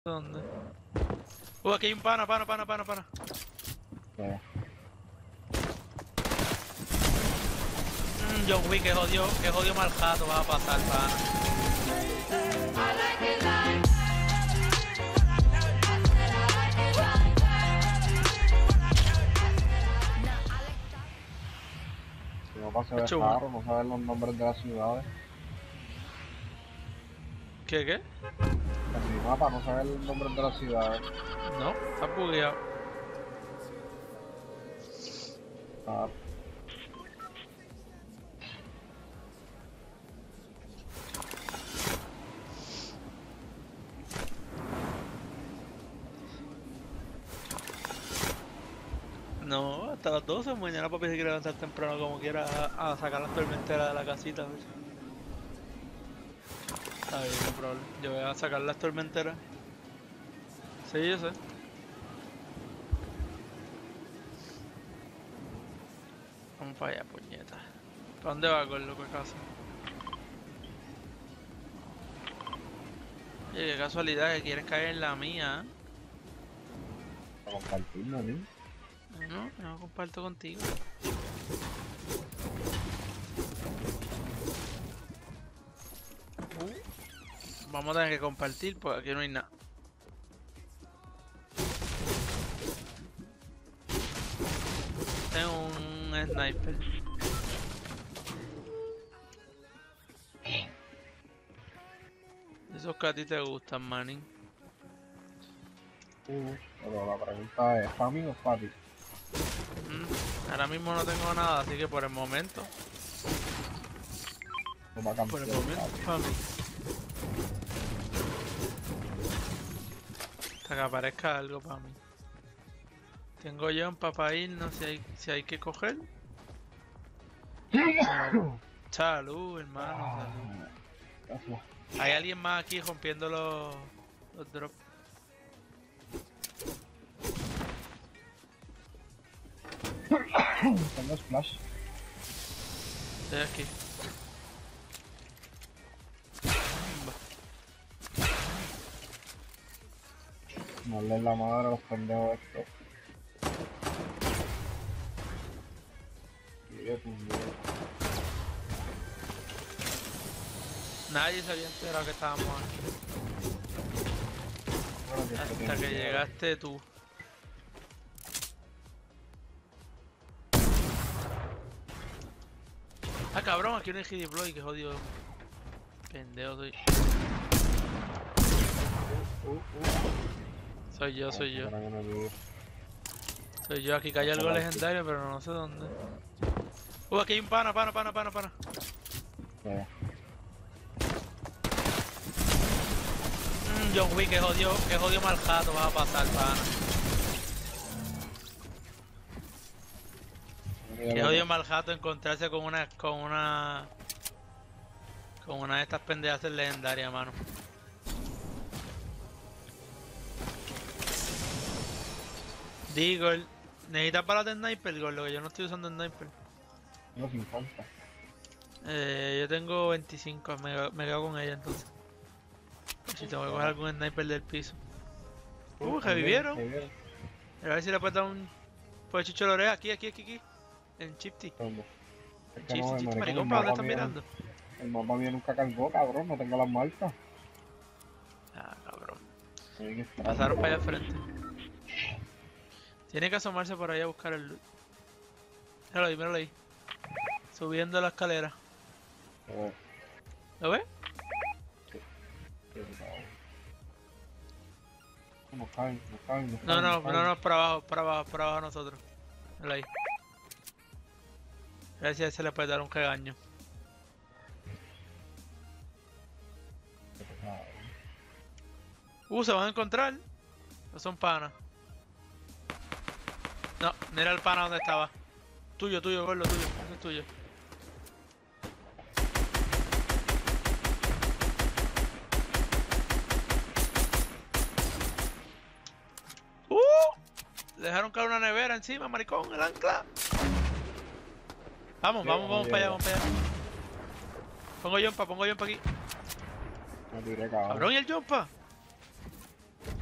¿Dónde? Aquí hay un pana. ¿Qué? John Wick, que jodió mal jato va a pasar, pana. Si no pasa de Hecho raro, no saber los nombres de las ciudades. ¿Qué? En mi mapa no saber los nombres de las ciudades. No, está bugueado. Ah, No, hasta las 12, mañana papi se quiere levantar temprano como quiera a sacar las tormenteras de la casita. ¿Ves? Está bien, no hay problema. Yo voy a sacar las tormenteras. Sí, yo sé. Vamos para allá, puñeta. ¿Para dónde va con lo que casa? Oye, qué casualidad que quieres caer en la mía. para compartirlo, ¿sí? No comparto contigo. Vamos a tener que compartir porque aquí no hay nada. Tengo un sniper. Esos que a ti te gustan, manín. Pero la pregunta es, ¿para mí o para ti? Ahora mismo no tengo nada, así que por el momento. No va a cambiar. Por el momento, para mí. Hasta que aparezca algo para mí. Tengo yo un para irnos si hay que coger. Salud, hermano, salud. Gracias. Hay alguien más aquí rompiendo los drops. Tengo splash. Estoy aquí. No le la madre a los pendejos estos. Nadie se había enterado que estábamos aquí. Hasta que llegaste tú. Ah, cabrón, aquí no hay hit deploy, que jodido. Pendejo soy. Soy yo. Soy yo, aquí cae algo legendario, pero no sé dónde. Aquí hay un pana. ¿Qué? John Wick, que jodió mal jato va a pasar, pana. Que jodió mal jato encontrarse con una de estas pendejas legendarias, mano. Digo, necesitas balas de sniper, Gordo, que yo no estoy usando sniper. Tengo 50. Yo tengo 25, me quedo con ella entonces. Si tengo que coger algún sniper del piso. Revivieron. A ver si le puedes dar un chicho de oreja. Aquí. En Chipty. ¿Dónde? Es que Chipty, no, maricón, ¿para dónde estás mirando? El mapa mío nunca cargó, cabrón, no tengo las marcas. Ah, cabrón. Hay que esperar. Pasaron para allá al frente. Tiene que asomarse por ahí a buscar el loot. Míralo ahí. Subiendo la escalera. ¿Lo ves? Nos caen. No, para abajo nosotros. Míralo ahí. A ver si a él se le puede dar un regaño. Se van a encontrar. No son panas. No, mira el pana donde estaba. Tuyo, Gordo, tuyo. Ese es tuyo. Le dejaron caer una nevera encima, maricón, el ancla. Vamos para allá. Pongo jumpa aquí. Me tiré, cabrón. Cabrón, ¿y el jumpa?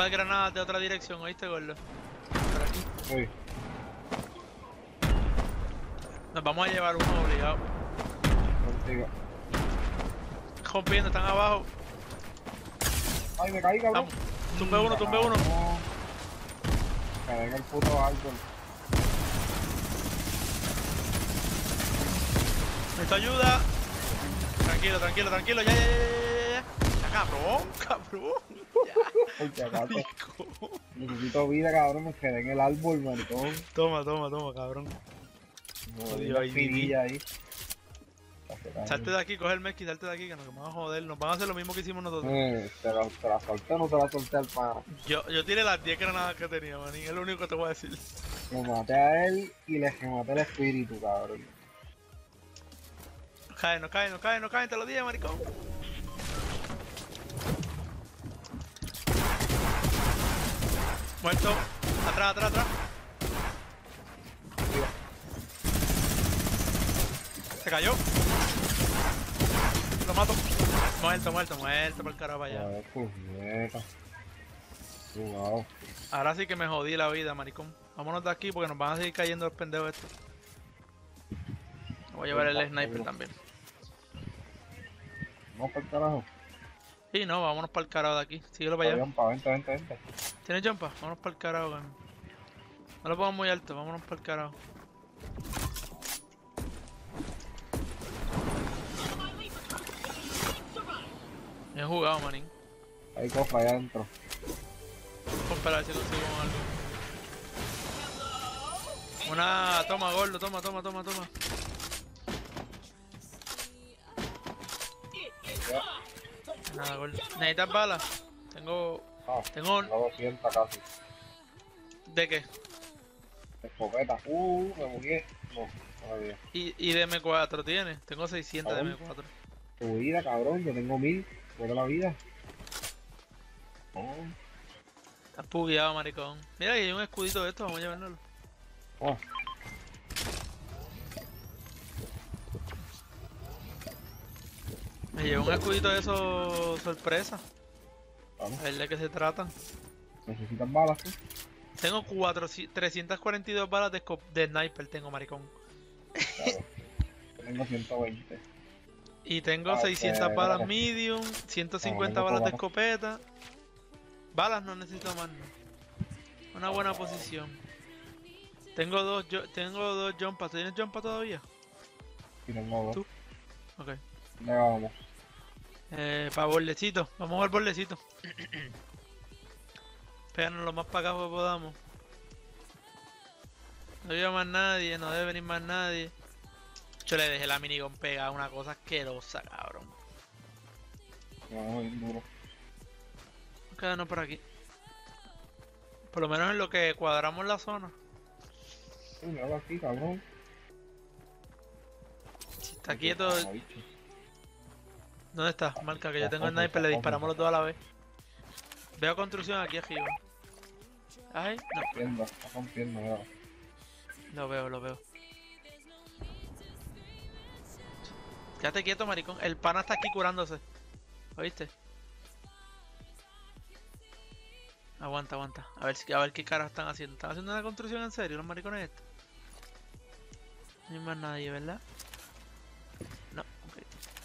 par de granadas de otra dirección, ¿oíste, gordo? Por aquí. Uy, Nos vamos a llevar uno obligado. contigo. Rompiendo, están abajo. Ay, me caí, cabrón. Vamos. Tumbe uno, tumbe uno. Me den el puto árbol. Necesito ayuda. Tranquilo, tranquilo, tranquilo. Ya. Ya, cabrón. Por si acaso. Marico. Necesito vida, cabrón, me quedé en el árbol, maricón. Toma, cabrón. Me Jodido, dio la ahí, espinilla ahí. Salte de aquí, coge el Messi, salte de aquí, que nos van a joder. Nos van a hacer lo mismo que hicimos nosotros. ¿Te la solté o no te la solté al pana? Yo tiré las 10 granadas que tenía, manín. Es lo único que te voy a decir. Lo maté a él y le rematé el espíritu, cabrón. No caen, te lo dije, maricón. Muerto. Atrás. Se cayó. Lo mato. Muerto por el carajo para allá. Joder, puñeta. Jugado. Ahora sí que me jodí la vida, maricón. Vámonos de aquí porque nos van a seguir cayendo los pendejos estos. Voy a llevar el sniper también. Vamos para el carajo. Sí, no, vámonos para el carajo de aquí. Síguelo para allá. Vente. ¿Tienes jumpa? Vámonos para el carajo, man. No lo pongas muy alto, vámonos para el carajo. Bien jugado, manín. Hay cofre allá adentro. Vamos a esperar si consigo algo. Una... Toma, gordo, toma. Ya. Nada, gordo. ¿Necesitas balas? Tengo... Tengo 200 casi. ¿De qué? Escopeta. Me bugué. No, todavía. ¿Y de M4 tienes? Tengo 600 de M4. Tu vida, cabrón, yo tengo 1000. Fuera la vida. Oh. Estás pugueado, maricón. Mira, ahí hay un escudito de esto, vamos a llevárnoslo. Oh. Me llevo un escudito de eso sorpresa. Vamos. A ver de qué se tratan. ¿Necesitas balas tú? Tengo 342 balas de sniper, tengo, maricón. Claro. Yo tengo 120. Y tengo 600 balas medium, 150 balas de escopeta. Balas no necesito más, no. Una buena posición. Tengo dos jumpas. ¿Tú tienes jumpa todavía? Y tengo 2. ¿Tú? Ok. ¿Dónde vamos? Para bordecito. Vamos al bordecito. Péganos lo más para acá que podamos. No vive más nadie, no debe venir más nadie. Yo le dejé la minigun pegada, una cosa asquerosa, cabrón. No, bien duro. Quédanos por aquí. Por lo menos en lo que cuadramos la zona. Míralo aquí, cabrón. Si está quieto. ¿Dónde está? Marca que yo tengo el sniper, le disparamos los dos a la vez. Veo construcción aquí arriba. Ay, no. Está rompiendo, mira. Lo veo. Quédate quieto, maricón. El pana está aquí curándose. ¿Oíste? Aguanta. A ver qué caras están haciendo. ¿Están haciendo una construcción en serio los maricones estos? No hay más nadie, ¿verdad? No, ok.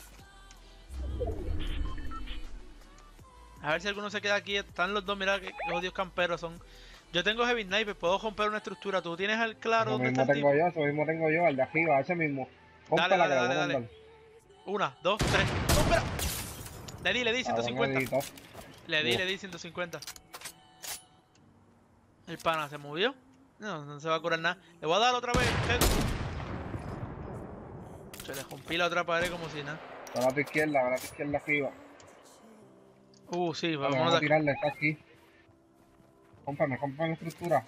A ver si alguno se queda aquí. Están los dos, mira que odios camperos son. Yo tengo heavy sniper, puedo romper una estructura. ¿Tú tienes el claro dónde está el tipo? Eso mismo tengo yo, el de arriba, ese mismo. Dale. 1, 2, 3. ¡No, espera! Le di 150. Le di 150. El pana se movió. No se va a curar nada. Le voy a dar otra vez. Se le rompí la otra pared como si nada. A la izquierda arriba. Sí, vamos a tirarle, está aquí. Cómprame la estructura.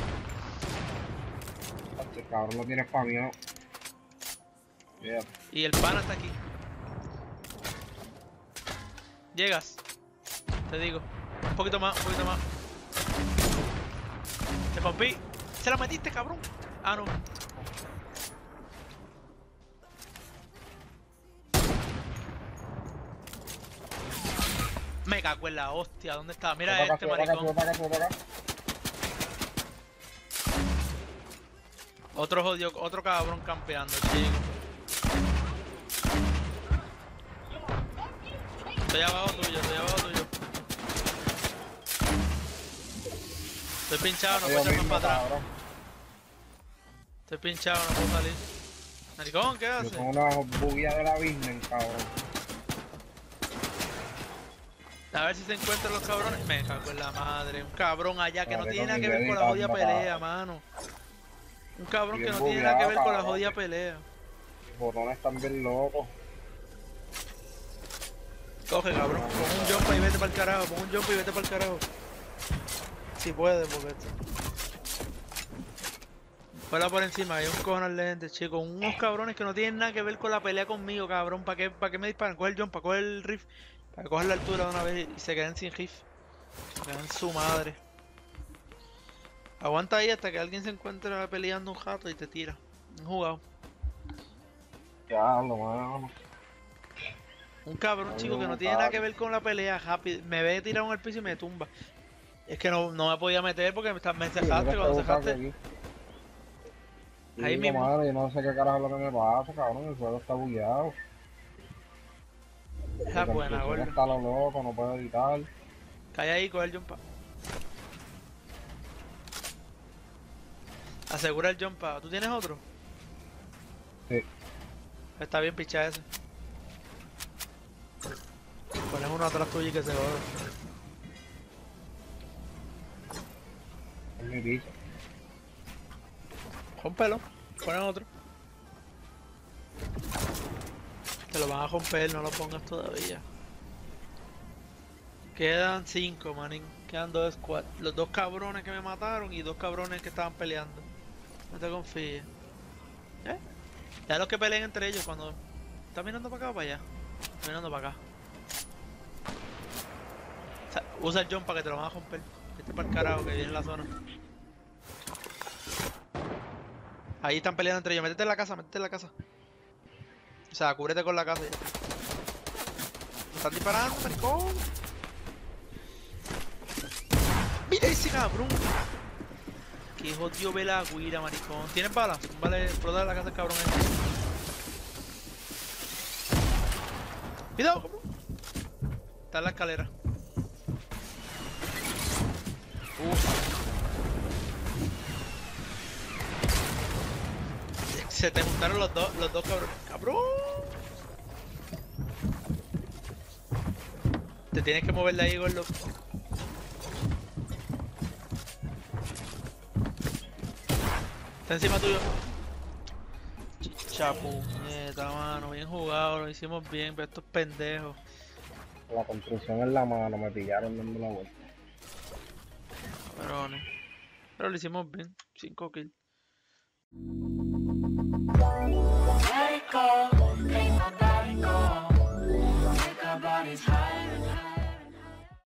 Este cabrón lo tiene spameado. Yeah. Y el pana está aquí. Llegas. Te digo. Un poquito más. Te rompí. ¿Se la metiste, cabrón? Ah, no. Me cago en la hostia, ¿dónde está? Mira Sube para este acá, sube para acá, maricón. sube para acá, sube para acá. Otro jodido, otro cabrón campeando, chico. Estoy abajo tuyo, estoy abajo tuyo. Estoy pinchado, no puedo Yo echarme mismo, para atrás. cabrón. Estoy pinchado, no puedo salir. Maricón, ¿qué Yo haces? son una buguía de la Virgen, cabrón. A ver si se encuentran los cabrones. Me cago en la madre. Un cabrón allá que no Maricón, tiene nada ni que yo ver con la jodida editando, pelea, cabrón. mano. Un cabrón que Bien no tiene nada que bugueado, ver con la cabrón. jodida pelea. Los botones están bien locos. Coge, cabrón. Pon un jump y vete para el carajo. Pon un jump y vete para el carajo. Si puedes, porque... Vuela por encima, hay un cojonal de gente, chicos. Unos cabrones que no tienen nada que ver con la pelea conmigo, cabrón. ¿Para qué me disparan? Coge el jump, para coger el riff. Para coger la altura de una vez y se queden sin riff. Se quedan su madre. Aguanta ahí hasta que alguien se encuentre peleando un jato y te tira. Un jugado. Ya, lo mano. Un cabrón, Ay, chico, que no, no tiene nada que cabrón. ver con la pelea, rápido. Me ve tirado en el piso y me tumba. Es que no me podía meter porque me Sí, encejaste. mira este Cuando bucaque encejaste, aquí. ahí Digo, mismo. madre, yo no sé qué carajo es lo que me pasa, cabrón. El juego está bugueado. Esa La es buena, construcción gordo. está a lo loco, no puedo editar. Cae ahí, coge el jump. Asegura el jump. ¿Tú tienes otro? Sí. Está bien picha ese. Pones uno atrás tuyo y que se joda. Es mi piso. Rómpelo. Ponen otro. Te lo van a romper, no lo pongas todavía. Quedan 5, manín. Quedan 2 squads. Los 2 cabrones que me mataron y 2 cabrones que estaban peleando. No te confíes. Ya los que peleen entre ellos cuando... ¿Estás mirando para acá o para allá? Estoy mirando para acá. O sea, usa el jump para que te lo van a romper. Este para el carajo que viene en la zona. Ahí están peleando entre ellos. Métete en la casa, métete en la casa. O sea, cúbrete con la casa ya. Me están disparando, maricón. Mira ese cabrón. Que jodido ve la guira, maricón. ¿Tienes balas? Vale, explotar la casa del cabrón ahí. Cuidado, cabrón. Está en la escalera. Se te juntaron los dos cabrones. ¡Cabrón! Te tienes que mover de ahí, gordo. Está encima tuyo. Chicha puñeta, mano. Bien jugado, lo hicimos bien, pero estos pendejos. La construcción en la mano, me pillaron dando la vuelta. Cabrones. Pero lo hicimos bien. 5 kills.